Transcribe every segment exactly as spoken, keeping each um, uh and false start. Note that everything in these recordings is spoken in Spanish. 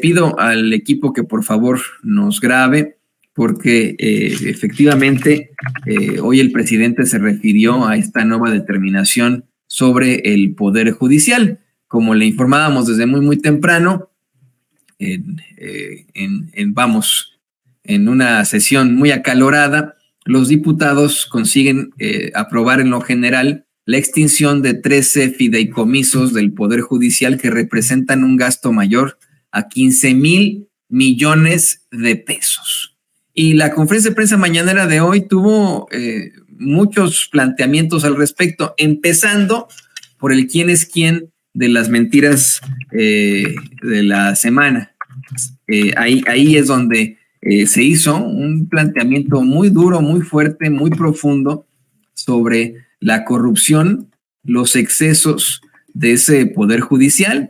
pido al equipo que por favor nos grabe, porque eh, efectivamente eh, hoy el presidente se refirió a esta nueva determinación sobre el Poder Judicial. Como le informábamos desde muy, muy temprano, en, eh, en, en, vamos, en una sesión muy acalorada, los diputados consiguen eh, aprobar en lo general la extinción de trece fideicomisos del Poder Judicial que representan un gasto mayor a quince mil millones de pesos. Y la conferencia de prensa mañanera de hoy tuvo eh, muchos planteamientos al respecto, empezando por el quién es quién de las mentiras eh, de la semana. Eh, ahí, ahí es donde eh, se hizo un planteamiento muy duro, muy fuerte, muy profundo sobre la corrupción, los excesos de ese Poder Judicial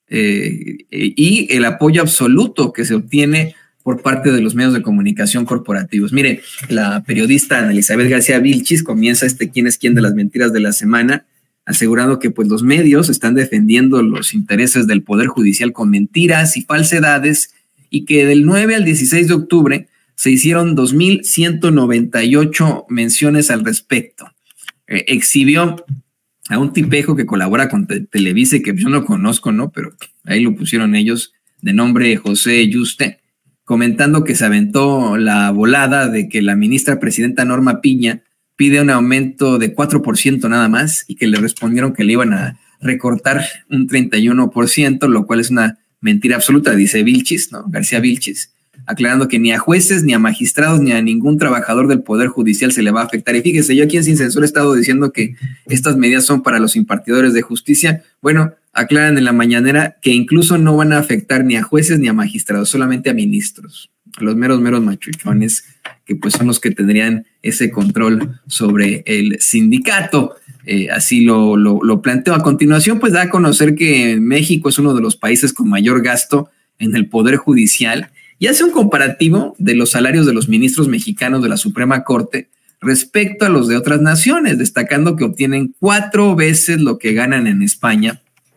eh, y el apoyo absoluto que se obtiene por parte de los medios de comunicación corporativos. Mire, la periodista Ana Elizabeth García Vilchis comienza este quién es quién de las mentiras de la semana, asegurando que pues los medios están defendiendo los intereses del Poder Judicial con mentiras y falsedades, y que del nueve al dieciséis de octubre se hicieron dos mil ciento noventa y ocho menciones al respecto. Eh, exhibió a un tipejo que colabora con Te Televisa, que yo no conozco, ¿no? Pero ahí lo pusieron ellos, de nombre José Yuste, comentando que se aventó la volada de que la ministra presidenta Norma Piña pide un aumento de cuatro por ciento nada más, y que le respondieron que le iban a recortar un treinta y uno por ciento, lo cual es una mentira absoluta, dice Vilchis, ¿no? García Vilchis, aclarando que ni a jueces, ni a magistrados, ni a ningún trabajador del Poder Judicial se le va a afectar. Y fíjese, yo aquí en Sin Censura he estado diciendo que estas medidas son para los impartidores de justicia. Bueno, aclaran en la mañanera que incluso no van a afectar ni a jueces ni a magistrados, solamente a ministros, a los meros, meros machuchones, que pues son los que tendrían ese control sobre el sindicato. Eh, así lo, lo, lo planteo. A continuación, pues da a conocer que México es uno de los países con mayor gasto en el Poder Judicial, y hace un comparativo de los salarios de los ministros mexicanos de la Suprema Corte respecto a los de otras naciones, destacando que obtienen cuatro veces lo que ganan en España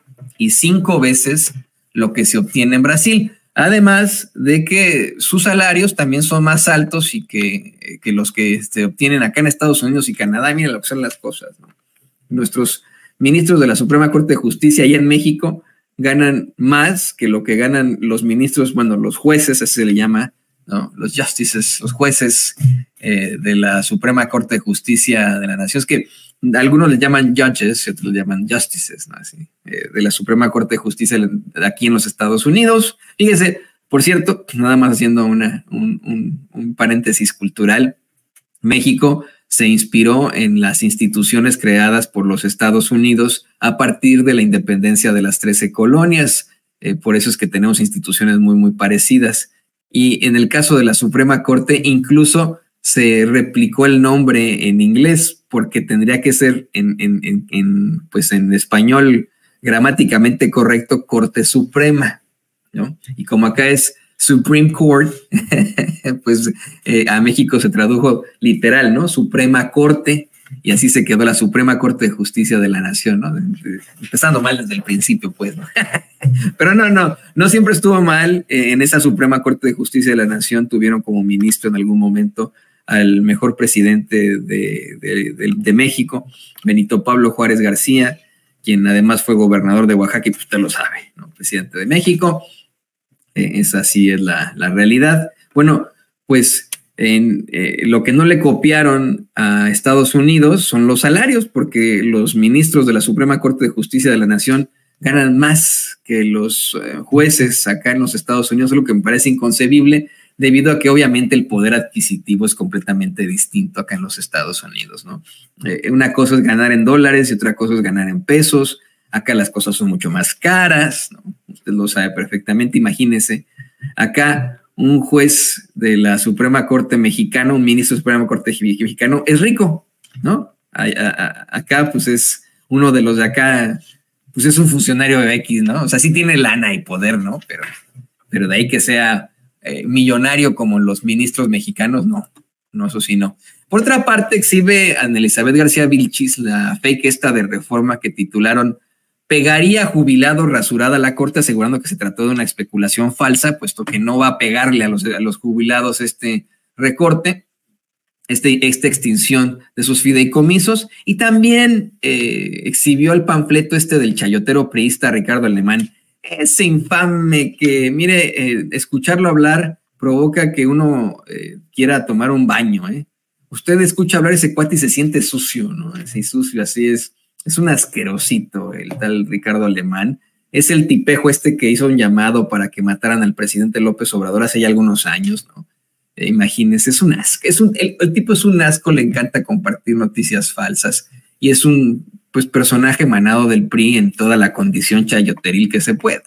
y cinco veces lo que se obtiene en Brasil. Además de que sus salarios también son más altos y que, que los que se obtienen acá en Estados Unidos y Canadá. Miren lo que son las cosas, ¿no? Nuestros ministros de la Suprema Corte de Justicia allá en México ganan más que lo que ganan los ministros, bueno, los jueces, así se le llama, ¿no? Los justices, los jueces eh, de la Suprema Corte de Justicia de la Nación. Es que algunos les llaman judges y otros les llaman justices, ¿no? Así, eh, de la Suprema Corte de Justicia de aquí en los Estados Unidos. Fíjese, por cierto, nada más haciendo una, un, un, un paréntesis cultural, México se inspiró en las instituciones creadas por los Estados Unidos a partir de la independencia de las trece colonias. Eh, por eso es que tenemos instituciones muy, muy parecidas. Y en el caso de la Suprema Corte, incluso se replicó el nombre en inglés, porque tendría que ser en, en, en, en, pues en español gramáticamente correcto, Corte Suprema, ¿no? Y como acá es Supreme Court, pues eh, a México se tradujo literal, ¿no? Suprema Corte, y así se quedó la Suprema Corte de Justicia de la Nación, ¿no? Empezando mal desde el principio, pues, ¿no? Pero no, no, no siempre estuvo mal. Eh, en esa Suprema Corte de Justicia de la Nación tuvieron como ministro en algún momento al mejor presidente de, de, de, de México, Benito Pablo Juárez García, quien además fue gobernador de Oaxaca, y pues usted lo sabe, ¿no? Presidente de México. Eh, esa sí es la, la realidad. Bueno, pues en, eh, lo que no le copiaron a Estados Unidos son los salarios, porque los ministros de la Suprema Corte de Justicia de la Nación ganan más que los eh, jueces acá en los Estados Unidos, lo que me parece inconcebible, debido a que obviamente el poder adquisitivo es completamente distinto acá en los Estados Unidos, ¿no? Eh, una cosa es ganar en dólares y otra cosa es ganar en pesos. Acá las cosas son mucho más caras, ¿no? Usted lo sabe perfectamente. Imagínese, acá un juez de la Suprema Corte mexicana, un ministro de la Suprema Corte mexicano, es rico, ¿no? A, a, a, acá, pues es uno de los de acá, pues es un funcionario de X, ¿no? O sea, sí tiene lana y poder, ¿no? Pero, pero de ahí que sea eh, millonario como los ministros mexicanos, no, no, eso sí, no. Por otra parte, exhibe Ana Elizabeth García Vilchis la fake esta de Reforma que titularon pegaría jubilado rasurada a la Corte, asegurando que se trató de una especulación falsa, puesto que no va a pegarle a los, a los jubilados este recorte, este, esta extinción de sus fideicomisos, y también eh, exhibió el panfleto este del chayotero priista Ricardo Alemán, ese infame que, mire, eh, escucharlo hablar provoca que uno eh, quiera tomar un baño, ¿eh? Usted escucha hablar ese cuate y se siente sucio, ¿no? Así sucio, así es. Es un asquerosito el tal Ricardo Alemán. Es el tipejo este que hizo un llamado para que mataran al presidente López Obrador hace ya algunos años, ¿no? Eh, imagínense, es un asco. Es un, el, el tipo es un asco, le encanta compartir noticias falsas y es un pues, personaje emanado del P R I en toda la condición chayoteril que se pueda.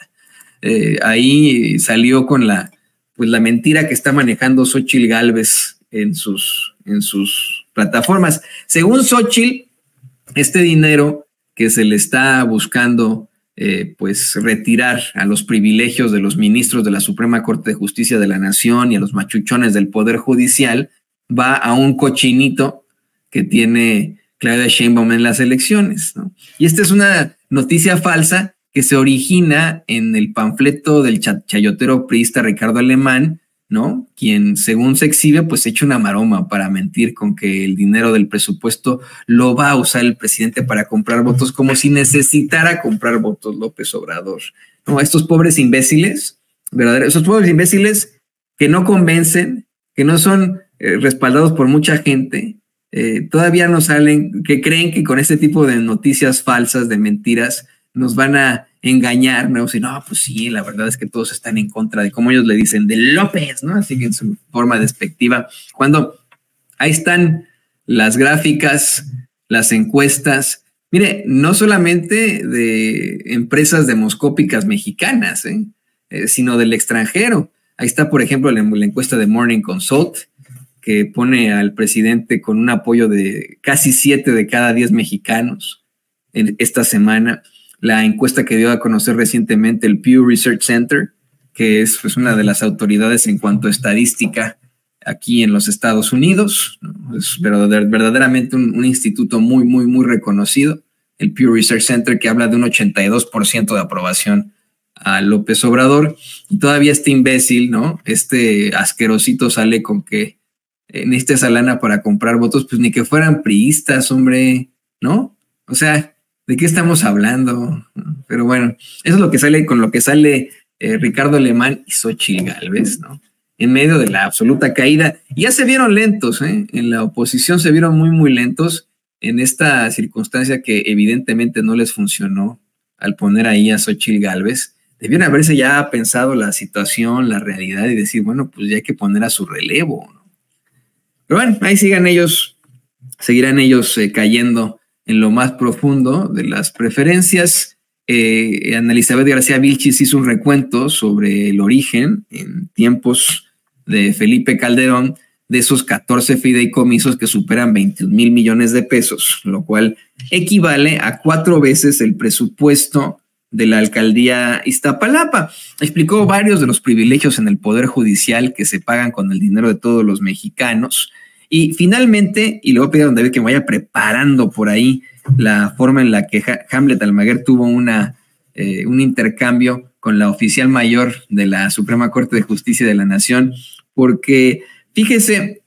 Eh, ahí salió con la, pues, la mentira que está manejando Xóchitl Gálvez en sus, en sus plataformas. Según Xóchitl, este dinero que se le está buscando eh, pues retirar a los privilegios de los ministros de la Suprema Corte de Justicia de la Nación y a los machuchones del Poder Judicial va a un cochinito que tiene Claudia Sheinbaum en las elecciones, ¿no? Y esta es una noticia falsa que se origina en el panfleto del chayotero priista Ricardo Alemán, ¿no? Quien, según se exhibe, pues echa una maroma para mentir con que el dinero del presupuesto lo va a usar el presidente para comprar votos, como si necesitara comprar votos López Obrador. No, estos pobres imbéciles, verdaderos, esos pobres imbéciles que no convencen, que no son eh, respaldados por mucha gente, eh, todavía no salen, que creen que con este tipo de noticias falsas, de mentiras, nos van a engañar, ¿no? Si no, pues sí, la verdad es que todos están en contra de, como ellos le dicen, de López, ¿no? Así que en su forma despectiva, cuando ahí están las gráficas, las encuestas, mire, no solamente de empresas demoscópicas mexicanas, ¿eh? Eh, sino del extranjero. Ahí está, por ejemplo, la, la encuesta de Morning Consult, que pone al presidente con un apoyo de casi siete de cada diez mexicanos en esta semana. La encuesta que dio a conocer recientemente el Pew Research Center, que es pues, una de las autoridades en cuanto a estadística aquí en los Estados Unidos, ¿no? Es verdaderamente un, un instituto muy, muy, muy reconocido, el Pew Research Center, que habla de un ochenta y dos por ciento de aprobación a López Obrador, y todavía este imbécil, ¿no? Este asquerosito sale con que necesita esa lana para comprar votos, pues ni que fueran priistas, hombre, ¿no? O sea, ¿de qué estamos hablando? Pero bueno, eso es lo que sale con lo que sale eh, Ricardo Alemán y Xóchitl Gálvez, ¿no? En medio de la absoluta caída. Y ya se vieron lentos, ¿eh? En la oposición se vieron muy, muy lentos en esta circunstancia que evidentemente no les funcionó al poner ahí a Xóchitl Gálvez. Debieron haberse ya pensado la situación, la realidad y decir, bueno, pues ya hay que poner a su relevo, ¿no? Pero bueno, ahí sigan ellos, seguirán ellos eh, cayendo en lo más profundo de las preferencias. Eh, Ana Elizabeth García Vilchis hizo un recuento sobre el origen en tiempos de Felipe Calderón de esos catorce fideicomisos que superan veintiún mil millones de pesos, lo cual equivale a cuatro veces el presupuesto de la alcaldía Iztapalapa. Explicó varios de los privilegios en el Poder Judicial que se pagan con el dinero de todos los mexicanos. Y finalmente, y le voy a pedir a don David que me vaya preparando por ahí la forma en la que Hamlet Almaguer tuvo una, eh, un intercambio con la oficial mayor de la Suprema Corte de Justicia de la Nación, porque fíjese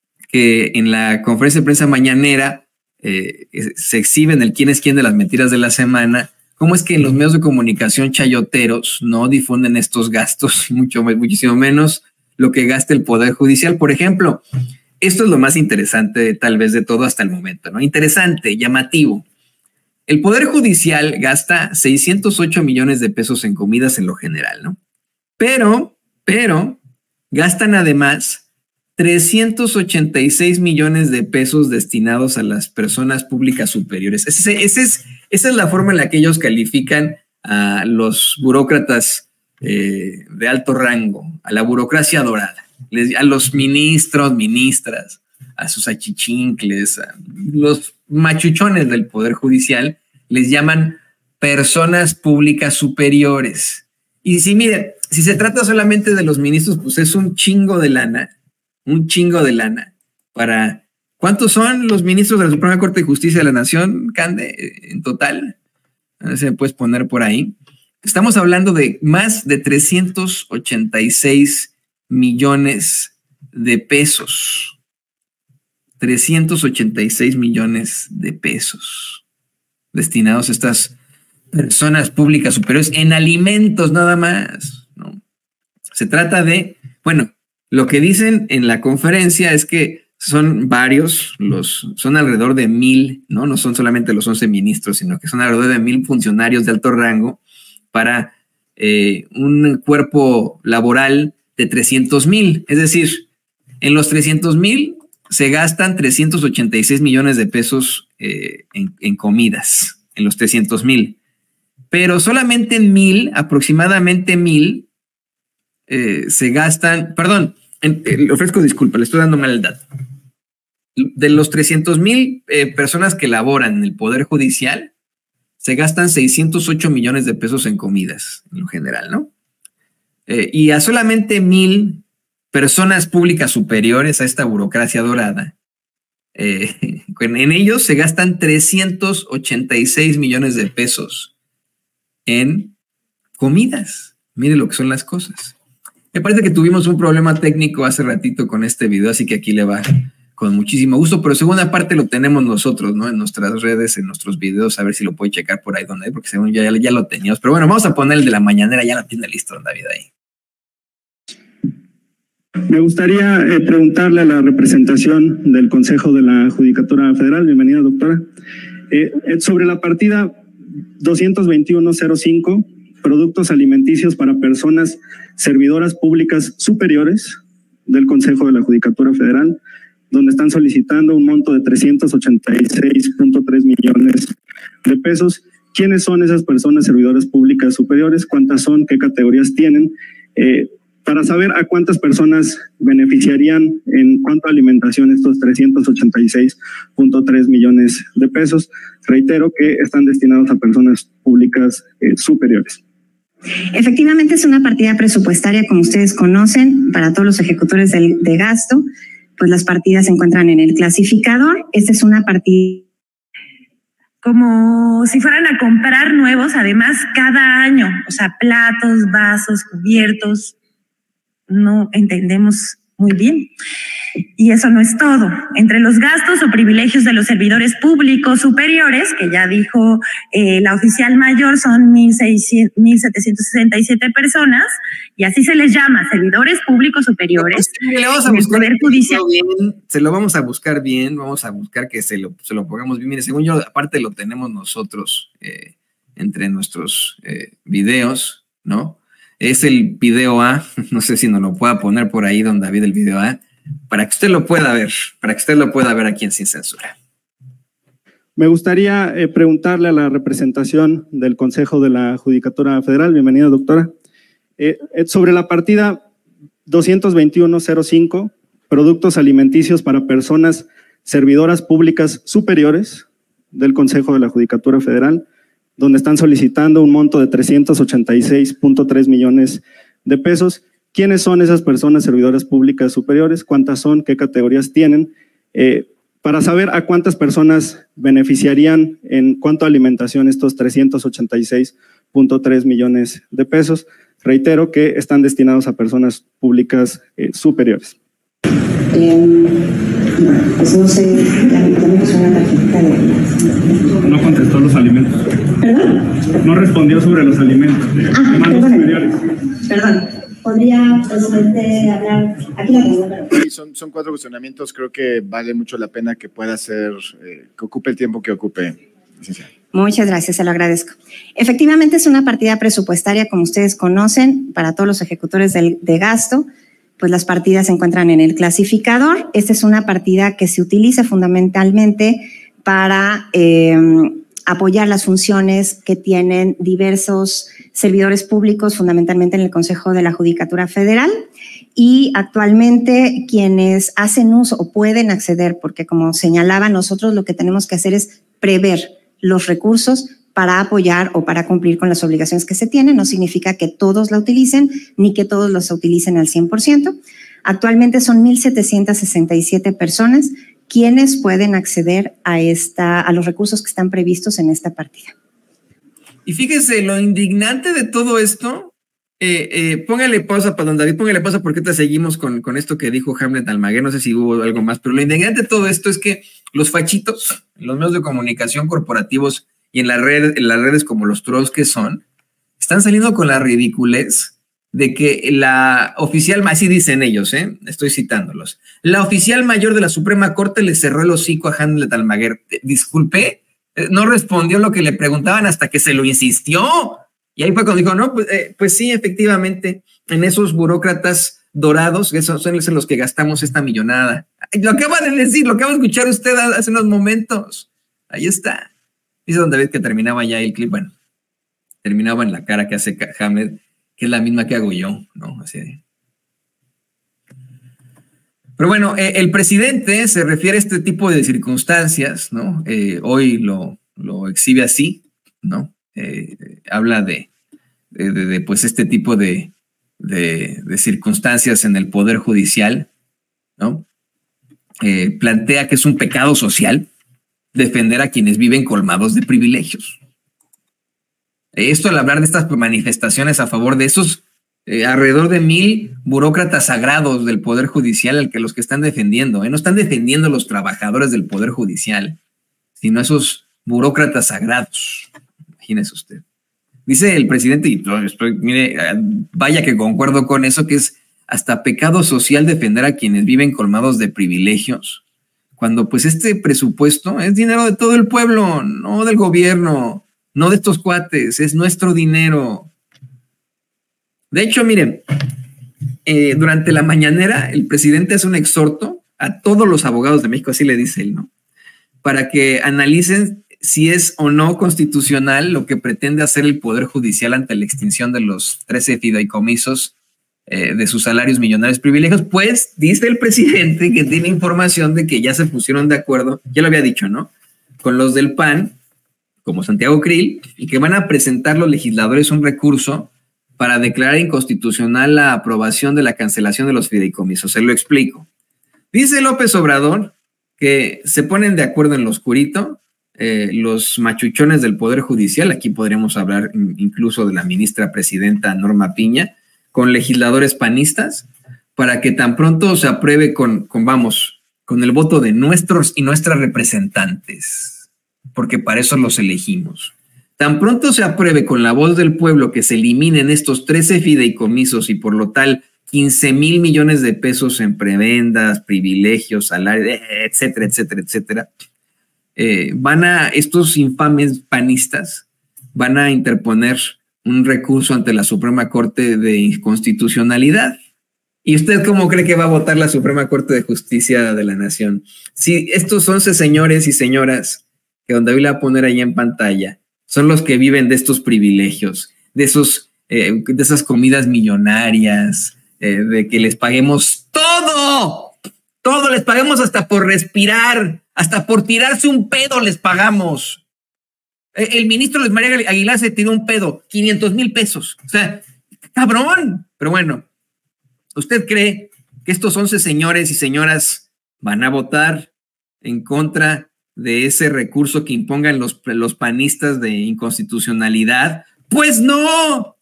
que en la conferencia de prensa mañanera eh, se exhiben el quién es quién de las mentiras de la semana. ¿Cómo es que en los medios de comunicación chayoteros no difunden estos gastos, mucho, muchísimo menos lo que gasta el Poder Judicial? Por ejemplo, esto es lo más interesante tal vez de todo hasta el momento, ¿no? Interesante, llamativo. El Poder Judicial gasta seiscientos ocho millones de pesos en comidas en lo general, ¿no? Pero, pero, gastan además trescientos ochenta y seis millones de pesos destinados a las personas públicas superiores. Ese, ese es, esa es la forma en la que ellos califican a los burócratas eh, de alto rango, a la burocracia dorada. Les, a los ministros, ministras, a sus achichincles, a los machuchones del Poder Judicial, les llaman personas públicas superiores. Y si, miren, si se trata solamente de los ministros, pues es un chingo de lana, un chingo de lana para... ¿Cuántos son los ministros de la Suprema Corte de Justicia de la Nación, Cande, en total? A ver si me puedes poner por ahí. Estamos hablando de más de trescientos ochenta y seis millones de pesos. trescientos ochenta y seis millones de pesos destinados a estas personas públicas superiores en alimentos nada más, ¿no? Se trata de, bueno, lo que dicen en la conferencia es que son varios, los, son alrededor de mil, ¿no? No son solamente los once ministros, sino que son alrededor de mil funcionarios de alto rango para eh, un cuerpo laboral de trescientos mil. Es decir, en los trescientos mil se gastan trescientos ochenta y seis millones de pesos eh, en, en comidas, en los trescientos mil. Pero solamente en mil, aproximadamente mil, eh, se gastan, perdón, en, eh, le ofrezco disculpa, le estoy dando mal el dato. De los trescientos mil eh, personas que laboran en el Poder Judicial, se gastan seiscientos ocho millones de pesos en comidas, en lo general, ¿no? Eh, y a solamente mil personas públicas superiores a esta burocracia dorada, eh, en ellos se gastan trescientos ochenta y seis millones de pesos en comidas. Mire lo que son las cosas. Me parece que tuvimos un problema técnico hace ratito con este video, así que aquí le va con muchísimo gusto, pero segunda parte lo tenemos nosotros, ¿no? En nuestras redes, en nuestros videos, a ver si lo puede checar por ahí donde, porque según yo ya, ya lo teníamos. Pero bueno, vamos a poner el de la mañanera, ya lo tiene listo, don David, ahí. Me gustaría eh, preguntarle a la representación del Consejo de la Judicatura Federal, bienvenida doctora, eh, eh, sobre la partida doscientos veintiuno cero cinco, productos alimenticios para personas servidoras públicas superiores del Consejo de la Judicatura Federal, donde están solicitando un monto de trescientos ochenta y seis punto tres millones de pesos. ¿Quiénes son esas personas servidoras públicas superiores? ¿Cuántas son? ¿Qué categorías tienen? Eh, para saber a cuántas personas beneficiarían en cuanto a alimentación estos trescientos ochenta y seis punto tres millones de pesos. Reitero que están destinados a personas públicas eh, superiores. Efectivamente es una partida presupuestaria, como ustedes conocen, para todos los ejecutores de, de gasto. Pues las partidas se encuentran en el clasificador. Esta es una partida como si fueran a comprar nuevos, además cada año, o sea, platos, vasos, cubiertos, no entendemos muy bien. Y eso no es todo. Entre los gastos o privilegios de los servidores públicos superiores, que ya dijo eh, la oficial mayor, son mil setecientos sesenta y siete personas, y así se les llama, servidores públicos superiores. Sí, le vamos a buscar el Poder Judicial. Bien, se lo vamos a buscar bien, vamos a buscar que se lo, se lo pongamos bien. Mire, según yo, aparte lo tenemos nosotros eh, entre nuestros eh, videos, ¿no? Es el video A, no sé si nos lo pueda poner por ahí, don David, el video A, para que usted lo pueda ver, para que usted lo pueda ver aquí en Sin Censura. Me gustaría eh, preguntarle a la representación del Consejo de la Judicatura Federal, bienvenida doctora, eh, eh, sobre la partida doscientos veintiuno cero cinco, productos alimenticios para personas servidoras públicas superiores del Consejo de la Judicatura Federal, donde están solicitando un monto de trescientos ochenta y seis punto tres millones de pesos. ¿Quiénes son esas personas servidoras públicas superiores? ¿Cuántas son? ¿Qué categorías tienen? Eh, para saber a cuántas personas beneficiarían en cuanto a alimentación estos trescientos ochenta y seis punto tres millones de pesos. Reitero que están destinados a personas públicas eh, superiores. Eh, pues no sé, ya, ya me pasó una tarjeta de... No contestó los alimentos. ¿Perdón? No respondió sobre los alimentos. Ah, perdón. superiores. Perdón. ¿Podría, presidente, hablar? Aquí la tengo. Sí, son, son cuatro cuestionamientos. Creo que vale mucho la pena que pueda ser, eh, que ocupe el tiempo que ocupe, licenciada. Muchas gracias, se lo agradezco. Efectivamente es una partida presupuestaria, como ustedes conocen, para todos los ejecutores de, de gasto. Pues las partidas se encuentran en el clasificador. Esta es una partida que se utiliza fundamentalmente para eh, apoyar las funciones que tienen diversos servidores públicos, fundamentalmente en el Consejo de la Judicatura Federal, y actualmente quienes hacen uso o pueden acceder, porque como señalaba, nosotros lo que tenemos que hacer es prever los recursos para apoyar o para cumplir con las obligaciones que se tienen. No significa que todos la utilicen ni que todos los utilicen al cien por ciento. Actualmente son mil setecientos sesenta y siete personas quienes pueden acceder a, esta, a los recursos que están previstos en esta partida. Y fíjese, lo indignante de todo esto, eh, eh, póngale pausa para don David, póngale pausa porque te seguimos con, con esto que dijo Hamlet Almaguer, no sé si hubo algo más, pero lo indignante de todo esto es que los fachitos, los medios de comunicación corporativos y en, la red, en las redes como los trolls que son, están saliendo con la ridiculez de que la oficial, así dicen ellos, ¿eh? Estoy citándolos, la oficial mayor de la Suprema Corte le cerró el hocico a Hamlet Almaguer. Disculpe, no respondió lo que le preguntaban hasta que se lo insistió. Y ahí fue cuando dijo, no, pues, eh, pues sí, efectivamente, en esos burócratas dorados, esos son los que gastamos esta millonada. Lo acaba de decir, lo acaba de escuchar usted hace unos momentos. Ahí está. Dice don David que terminaba ya el clip, bueno, terminaba en la cara que hace Hamlet, que es la misma que hago yo, ¿no? Así de... Pero bueno, eh, el presidente se refiere a este tipo de circunstancias, ¿no? Eh, hoy lo, lo exhibe así, ¿no? Eh, habla de, de, de, de, pues, este tipo de, de, de circunstancias en el Poder Judicial, ¿no? Eh, plantea que es un pecado social defender a quienes viven colmados de privilegios. Esto al hablar de estas manifestaciones a favor de esos eh, alrededor de mil burócratas sagrados del Poder Judicial, al que los que están defendiendo, ¿eh? No están defendiendo a los trabajadores del Poder Judicial, sino a esos burócratas sagrados. Imagínese usted. Dice el presidente, y estoy, mire, vaya que concuerdo con eso, que es hasta pecado social defender a quienes viven colmados de privilegios, cuando pues este presupuesto es dinero de todo el pueblo, no del gobierno, no de estos cuates, es nuestro dinero. De hecho, miren, eh, durante la mañanera el presidente hace un exhorto a todos los abogados de México, así le dice él, ¿no? Para que analicen si es o no constitucional lo que pretende hacer el Poder Judicial ante la extinción de los trece fideicomisos eh, de sus salarios millonarios privilegios, pues dice el presidente que tiene información de que ya se pusieron de acuerdo, ya lo había dicho, ¿no? Con los del P A N, como Santiago Krill, y que van a presentar los legisladores un recurso para declarar inconstitucional la aprobación de la cancelación de los fideicomisos. Se lo explico. Dice López Obrador que se ponen de acuerdo en lo oscurito eh, los machuchones del Poder Judicial, aquí podríamos hablar incluso de la ministra presidenta Norma Piña, con legisladores panistas, para que tan pronto se apruebe con, con vamos, con el voto de nuestros y nuestras representantes, porque para eso los elegimos. Tan pronto se apruebe con la voz del pueblo que se eliminen estos trece fideicomisos y por lo tal quince mil millones de pesos en prebendas, privilegios, salarios, etcétera, etcétera, etcétera, eh, van a, estos infames panistas van a interponer un recurso ante la Suprema Corte de Inconstitucionalidad. ¿Y usted cómo cree que va a votar la Suprema Corte de Justicia de la Nación? Si estos once señores y señoras que don David va a poner ahí en pantalla son los que viven de estos privilegios, de, esos, eh, de esas comidas millonarias, eh, de que les paguemos todo, todo, les pagamos hasta por respirar, hasta por tirarse un pedo les pagamos. El ministro Luis María Aguilar se tiró un pedo, quinientos mil pesos. O sea, cabrón. Pero bueno, ¿usted cree que estos once señores y señoras van a votar en contra de ese recurso que impongan los, los panistas de inconstitucionalidad? Pues no.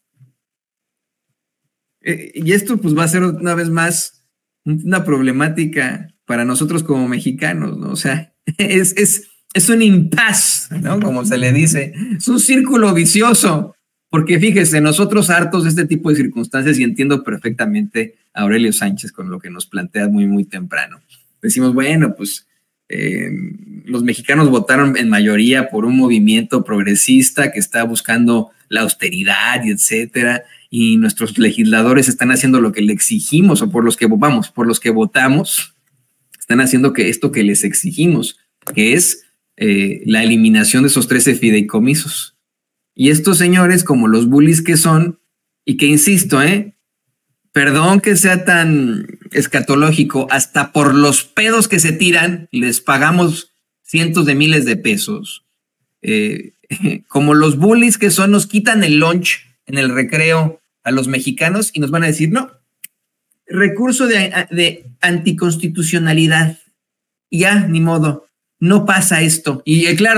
Eh, y esto pues va a ser una vez más una problemática para nosotros como mexicanos, ¿no? O sea, es... es Es un impasse, ¿no? Como se le dice. Es un círculo vicioso. Porque fíjese, nosotros hartos de este tipo de circunstancias, y entiendo perfectamente a Aurelio Sánchez con lo que nos plantea muy, muy temprano. Decimos, bueno, pues eh, los mexicanos votaron en mayoría por un movimiento progresista que está buscando la austeridad y etcétera, y nuestros legisladores están haciendo lo que le exigimos, o por los que vamos, por los que votamos, están haciendo que esto que les exigimos, que es Eh, la eliminación de esos trece fideicomisos. Y estos señores, como los bullies que son, y que insisto, eh, perdón que sea tan escatológico, hasta por los pedos que se tiran, les pagamos cientos de miles de pesos. Eh, como los bullies que son, nos quitan el lunch en el recreo a los mexicanos y nos van a decir, no, recurso de, de anticonstitucionalidad. Y ya, ni modo. No pasa esto. Y eh, claro,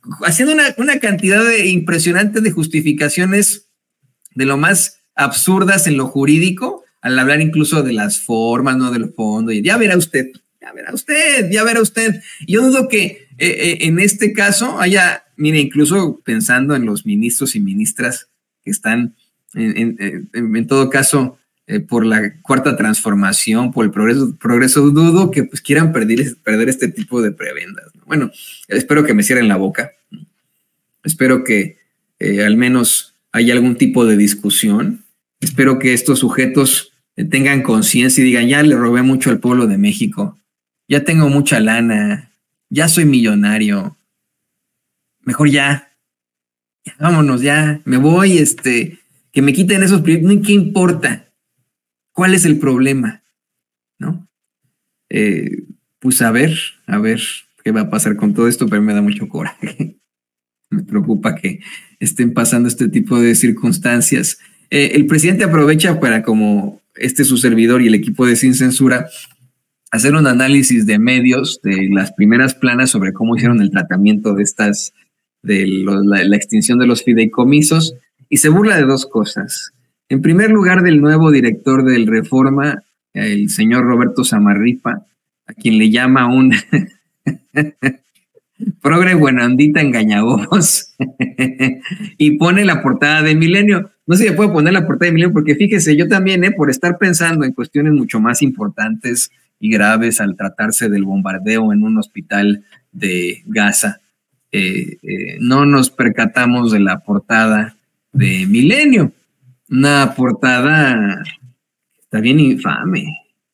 haciendo una, una cantidad de, impresionante de justificaciones de lo más absurdas en lo jurídico, al hablar incluso de las formas, no del fondo, y ya verá usted, ya verá usted, ya verá usted. Yo dudo que eh, eh, en este caso haya, mire, incluso pensando en los ministros y ministras que están en, en, en, en todo caso eh, por la cuarta transformación, por el progreso, progreso dudo que pues quieran perder, perder este tipo de prebendas, ¿no? Bueno, espero que me cierren la boca, espero que eh, al menos haya algún tipo de discusión, espero que estos sujetos tengan conciencia y digan, ya le robé mucho al pueblo de México, ya tengo mucha lana, ya soy millonario, mejor ya, ya vámonos, ya, me voy, este, que me quiten esos privilegios, ¿qué importa? ¿Cuál es el problema? ¿No? Eh, pues a ver, a ver qué va a pasar con todo esto, pero me da mucho coraje. Me preocupa que estén pasando este tipo de circunstancias. Eh, el presidente aprovecha para, como este su servidor y el equipo de Sin Censura, hacer un análisis de medios de las primeras planas sobre cómo hicieron el tratamiento de estas, de lo, la, la extinción de los fideicomisos, y se burla de dos cosas. En primer lugar, del nuevo director del Reforma, el señor Roberto Samarripa, a quien le llama un progre buenandita engañabobos, y pone la portada de Milenio. No sé si puedo poner la portada de Milenio, porque fíjese, yo también, eh, por estar pensando en cuestiones mucho más importantes y graves al tratarse del bombardeo en un hospital de Gaza, eh, eh, no nos percatamos de la portada de Milenio. Una portada está bien infame.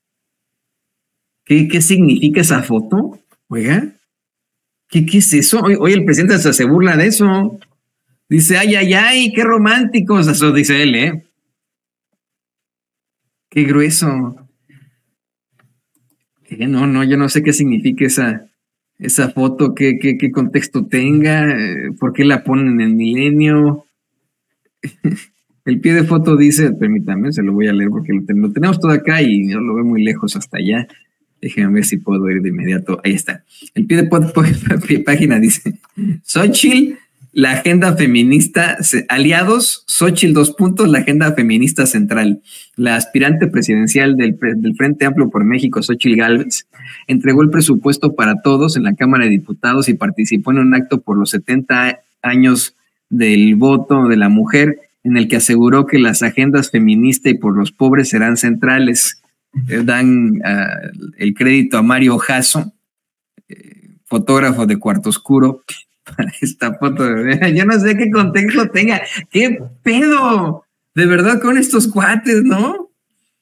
¿Qué, qué significa esa foto? Oiga, ¿qué, qué es eso? Hoy, hoy el presidente hasta se burla de eso. Dice, ay, ay, ay, qué románticos. Eso dice él, ¿eh? Qué grueso. Eh, no, no, yo no sé qué significa esa, esa foto, qué, qué, qué contexto tenga, eh, por qué la ponen en Milenio. El pie de foto dice, permítame, se lo voy a leer porque lo, lo tenemos todo acá y no lo veo muy lejos hasta allá. Déjenme ver si puedo ir de inmediato. Ahí está. El pie de página dice, Xóchitl, la agenda feminista, aliados, Xóchitl, dos puntos, la agenda feminista central. La aspirante presidencial del, del Frente Amplio por México, Xóchitl Gálvez, entregó el presupuesto para todos en la Cámara de Diputados y participó en un acto por los setenta años del voto de la mujer, en el que aseguró que las agendas feministas y por los pobres serán centrales. Eh, dan uh, el crédito a Mario Jasso, eh, fotógrafo de Cuarto Oscuro, para esta foto. De, yo no sé qué contexto tenga. ¿Qué pedo? De verdad con estos cuates, ¿no?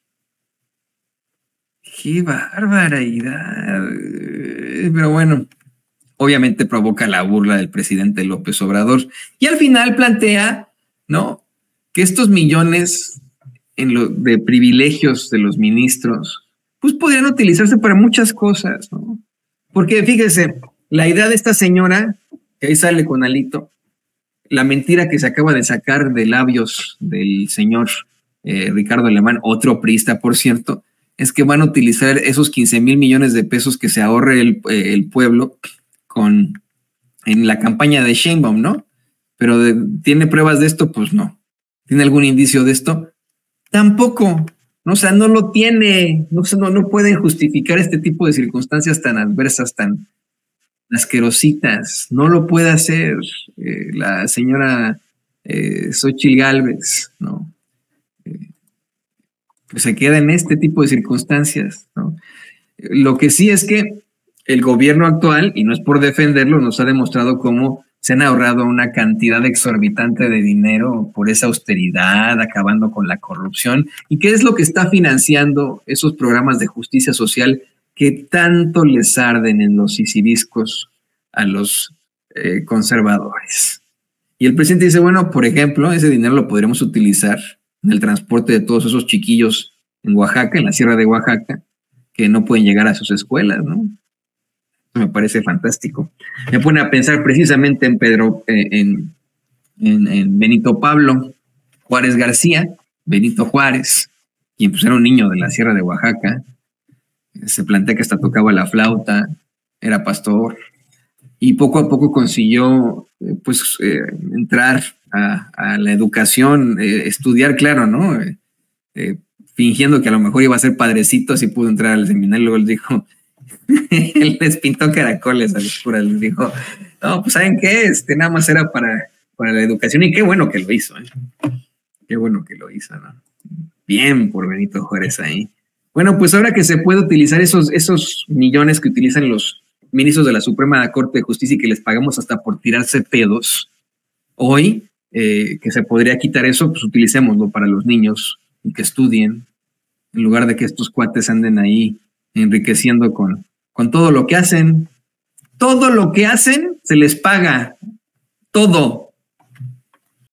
¡Qué barbaridad! Pero bueno, obviamente provoca la burla del presidente López Obrador. Y al final plantea, ¿no?, que estos millones en lo, de privilegios de los ministros, pues podrían utilizarse para muchas cosas, ¿no? Porque fíjese, la idea de esta señora, que ahí sale con Alito, la mentira que se acaba de sacar de labios del señor eh, Ricardo Alemán, otro priista, por cierto, es que van a utilizar esos quince mil millones de pesos que se ahorre el, eh, el pueblo con, en la campaña de Sheinbaum, ¿no? Pero de, ¿tiene pruebas de esto? Pues no. ¿Tiene algún indicio de esto? Tampoco. No, o sea, no lo tiene. No, no, no pueden justificar este tipo de circunstancias tan adversas, tan asquerositas. No lo puede hacer eh, la señora eh, Xóchitl Gálvez, ¿no? Eh, pues se queda en este tipo de circunstancias, ¿no? Lo que sí es que el gobierno actual, y no es por defenderlo, nos ha demostrado cómo se han ahorrado una cantidad exorbitante de dinero por esa austeridad, acabando con la corrupción. ¿Y qué es lo que está financiando esos programas de justicia social que tanto les arden en los sisiriscos a los eh, conservadores? Y el presidente dice, bueno, por ejemplo, ese dinero lo podríamos utilizar en el transporte de todos esos chiquillos en Oaxaca, en la sierra de Oaxaca, que no pueden llegar a sus escuelas, ¿no? Me parece fantástico. Me pone a pensar precisamente en Pedro, eh, en, en, en Benito Pablo Juárez García, Benito Juárez, quien pues era un niño de la sierra de Oaxaca. Se plantea que hasta tocaba la flauta, era pastor. y poco a poco consiguió eh, pues eh, entrar a, a la educación, eh, estudiar, claro, ¿no? Eh, eh, fingiendo que a lo mejor iba a ser padrecito, así pudo entrar al seminario. Luego les dijo, él les pintó caracoles a los curas, les dijo, no, pues ¿saben qué? Este nada más era para, para la educación, y qué bueno que lo hizo, ¿eh? Qué bueno que lo hizo, ¿no? Bien por Benito Juárez ahí. Bueno, pues ahora que se puede utilizar esos, esos millones que utilizan los ministros de la Suprema Corte de Justicia y que les pagamos hasta por tirarse pedos, hoy eh, que se podría quitar eso, pues utilicémoslo para los niños y que estudien, en lugar de que estos cuates anden ahí enriqueciendo con, con todo lo que hacen. Todo lo que hacen se les paga. Todo.